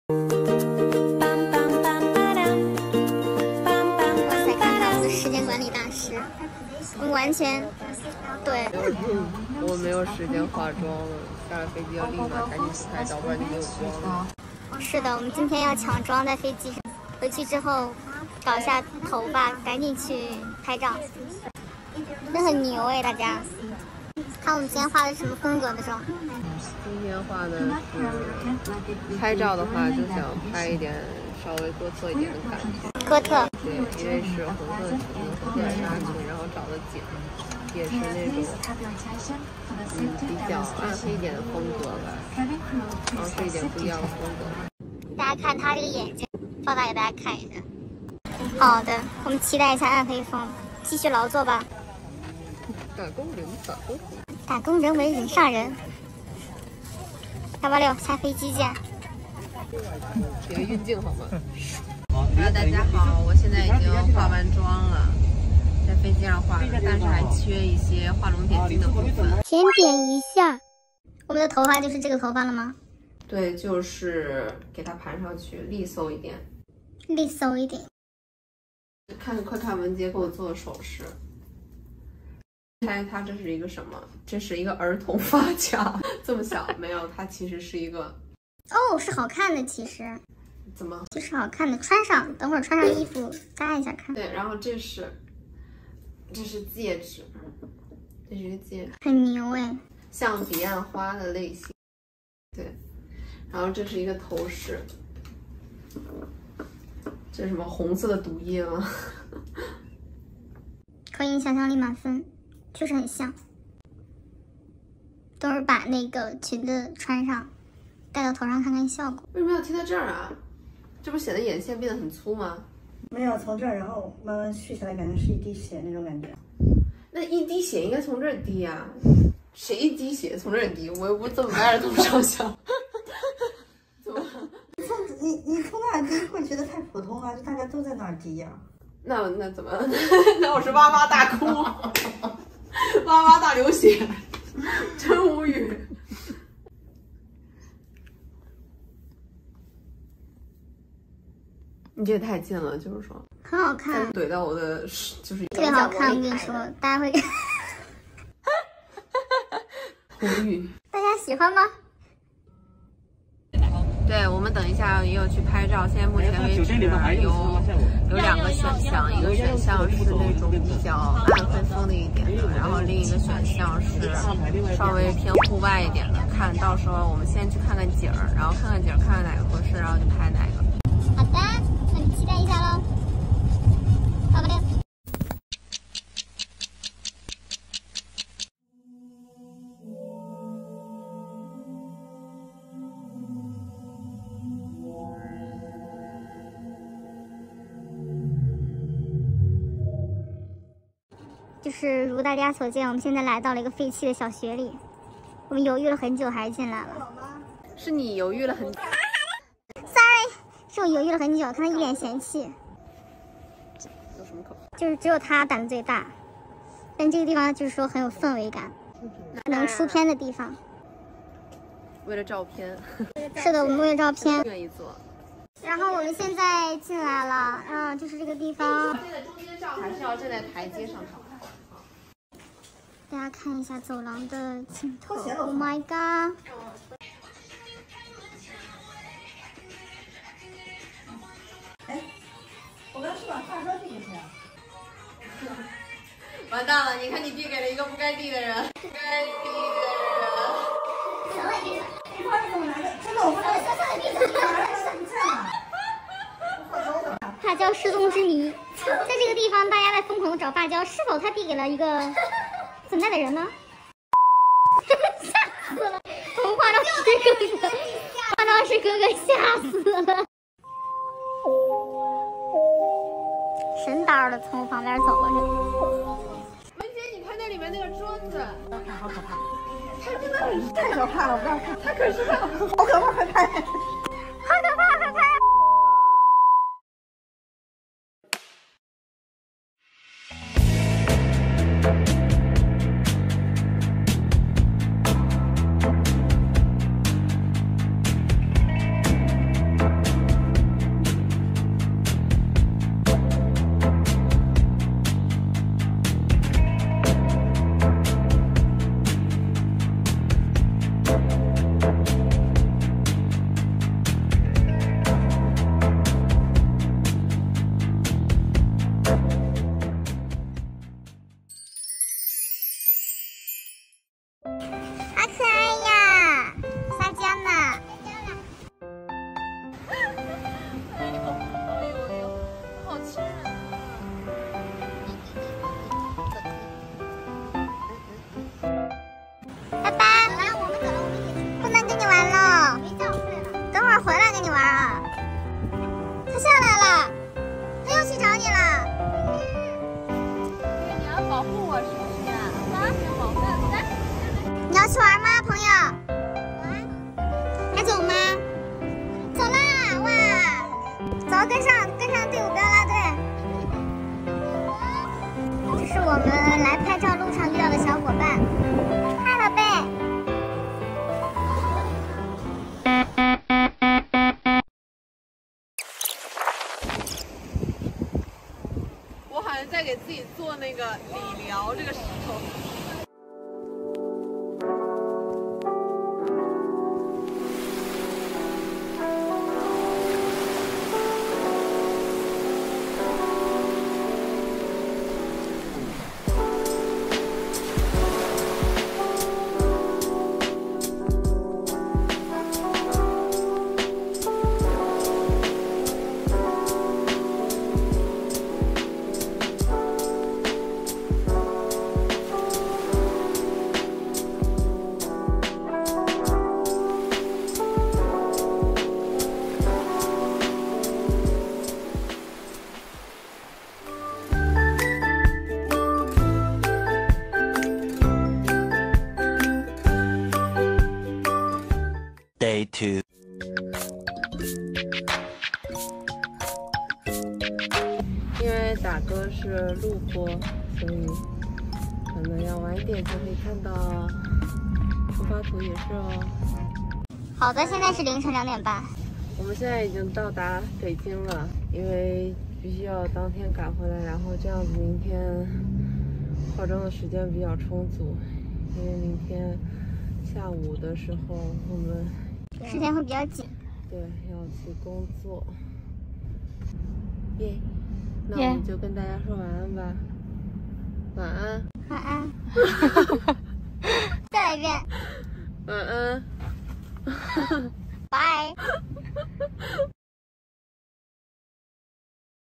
哇塞，看看我们的时间管理大师，我们完全对。 我没有时间化妆了，下了飞机要立马赶紧去拍照，不然就没有妆了。 是的，我们今天要抢妆，在飞机上回去之后搞一下头发，赶紧去拍照。真的很牛哎，大家！看我们今天画的什么风格的妆？ 今天画的是拍照的话，就想拍一点稍微哥特一点的感觉。 哥特。 对，因为是红色的裙子、红色的纱裙，然后找的景也是那种比较暗黑一点的风格吧，尝试一点不一样的风格。 大家看他这个眼睛，放大给大家看一下。好的，我们期待一下暗黑风，继续劳作吧。 打工人，打工人， 打工人为人上人。886，下飞机见。 别运镜好吗？Hello， 大家好，我现在已经化完妆了，在飞机上化的，但是还缺一些画龙点睛的部分。 甜点一下，我们的头发就是这个头发了吗？ 对，就是给它盘上去，利索一点。 利索一点。 快看文杰给我做的首饰。猜它这是一个什么？这是一个儿童发卡，这么小？没有，它其实是一个。 哦，是好看的，其实。 怎么？ 就是好看的，穿上，等会儿穿上衣服搭一下看。 对，然后这是戒指，这是一个戒指， 很牛哎， 像彼岸花的类型。对，然后这是一个头饰，这是什么红色的毒液吗？ 可以，想象力满分。确实很像，等会儿把那个裙子穿上，戴到头上看看效果。 为什么要贴在这儿啊？这不显得眼线变得很粗吗？ 没有，从这儿然后慢慢续下来，感觉是一滴血那种感觉。 那一滴血应该从这儿滴啊，谁一滴血从这儿滴？我又不是这么挨着这么上想。怎么？ 你从哪儿滴会觉得太普通了，就大家都在那儿滴呀。 那怎么？那我是哇哇大哭。哇哇大流血，真无语。你这也太近了，就是说， 很好看， 怼到我的就是特别好看。我跟你说，大家会， 无语。 大家喜欢吗？ 对，我们等一下也有去拍照。现在目前为止有2个选项，一个选项是那种比较暗黑风的一点的，然后另一个选项是稍微偏户外一点的。看到时候我们先去看看景儿，然后看看景儿，看看哪个合适，然后就拍哪个。 好的，那你期待一下喽。886。就是如大家所见，我们现在来到了一个废弃的小学里。我们犹豫了很久，还是进来了。 是你犹豫了很久。 Sorry， 是我犹豫了很久，看他一脸嫌弃。 有什么可？ 就是只有他胆子最大，但这个地方就是说很有氛围感，能出片的地方。 为了照片。 是的，我们为了照片愿意做。 然后我们现在进来了，就是这个地方。 站在中间照还是要站在台阶上照？ 大家看一下走廊的镜头。Oh my god！ 哎，我刚是把发梢递给谁啊？ 完蛋了！你看你递给了一个不该递的人，不该递的人。 这花是怎么来的？真的，我发现不在了。 发胶失踪之谜，在这个地方，大家在疯狂的找发胶，是否他递给了一个存在的人呢？吓死了！我们化妆师哥哥吓死了，神叨的从我旁边走过去。 文姐，你看那里面那个桌子， 好可怕！它真的太可怕了，我不要看。它可是好可怕，快拍！ 好可怕，快拍！ 跟上队伍，不要拉队。这是我们来拍照路上遇到的小伙伴。嗨，宝贝。 我好像在给自己做那个理疗这个石头。 Day 2。 因为打歌是录播，所以可能要晚一点才可以看到出发图也是哦。 好的，现在是凌晨2点半。 我们现在已经到达北京了，因为必须要当天赶回来，然后这样子明天化妆的时间比较充足，因为明天下午的时候我们时间会比较紧。 对，要去工作。耶，那我们就跟大家说晚安吧。晚安。 晚安。再来一遍。 晚安。 拜。